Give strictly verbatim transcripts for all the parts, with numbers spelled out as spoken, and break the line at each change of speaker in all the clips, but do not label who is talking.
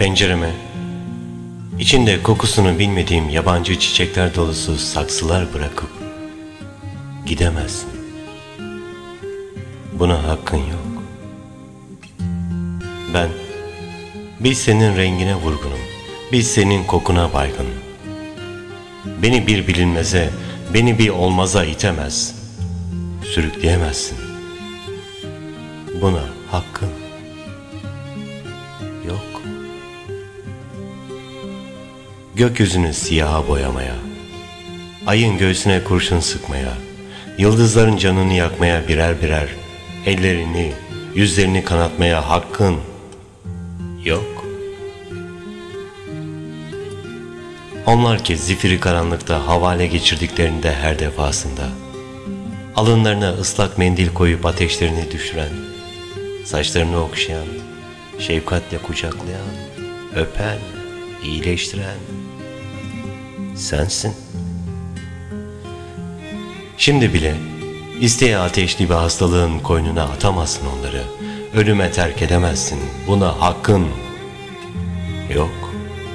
Pencereme, içinde kokusunu bilmediğim yabancı çiçekler dolusu saksılar bırakıp gidemezsin. Buna hakkın yok. Ben bir senin rengine vurgunum, bir senin kokuna baygınım. Beni bir bilinmeze, beni bir olmaza itemez, sürükleyemezsin. Buna hakkın yok. Gökyüzünü siyaha boyamaya, ayın göğsüne kurşun sıkmaya, yıldızların canını yakmaya birer birer ellerini, yüzlerini kanatmaya hakkın yok. Onlar ki zifiri karanlıkta havale geçirdiklerinde her defasında, alınlarına ıslak mendil koyup ateşlerini düşüren, saçlarını okşayan, şefkatle kucaklayan, öpen, iyileştiren sensin. Şimdi bile isteye ateşli bir hastalığın koynuna atamazsın onları. Ölüme terk edemezsin. Buna hakkın yok.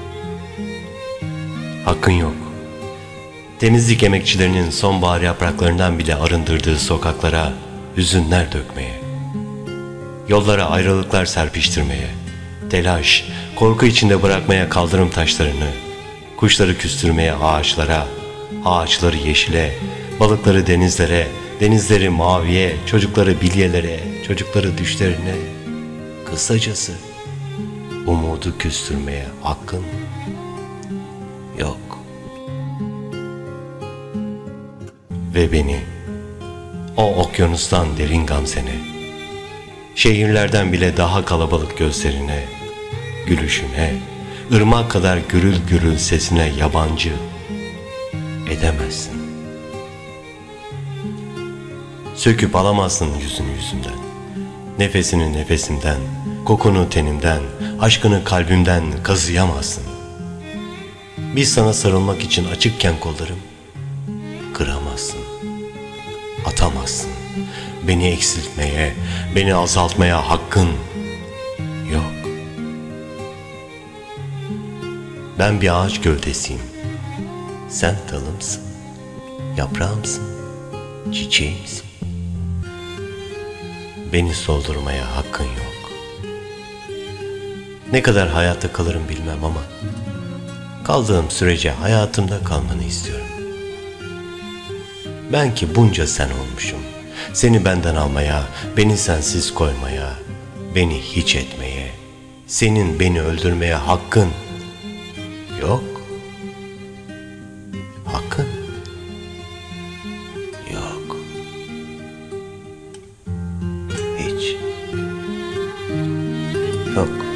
Hakkın yok. Temizlik emekçilerinin sonbahar yapraklarından bile arındırdığı sokaklara hüzünler dökmeye, yollara ayrılıklar serpiştirmeye, telaş, korku içinde bırakmaya kaldırım taşlarını, kuşları küstürmeye ağaçlara, ağaçları yeşile, balıkları denizlere, denizleri maviye, çocukları bilyelere, çocukları düşlerine, kısacası umudu küstürmeye hakkın yok. Ve beni o okyanustan derin gamsene, şehirlerden bile daha kalabalık gözlerine, gülüşüne, ırmak kadar gürül gürül sesine yabancı edemezsin. Söküp alamazsın yüzünü yüzümden, nefesini nefesimden, kokunu tenimden, aşkını kalbimden kazıyamazsın. Biz sana sarılmak için açıkken kollarım, kıramazsın, atamazsın. Beni eksiltmeye, beni azaltmaya hakkın yok. Ben bir ağaç gövdesiyim, sen dalımsın, yaprağımsın, çiçeğimsin. Beni soldurmaya hakkın yok. Ne kadar hayatta kalırım bilmem ama kaldığım sürece hayatımda kalmanı istiyorum. Ben ki bunca sen olmuşum, seni benden almaya, beni sensiz koymaya, beni hiç etmeye, senin beni öldürmeye hakkın yok. Hakkın yok. Hiç yok.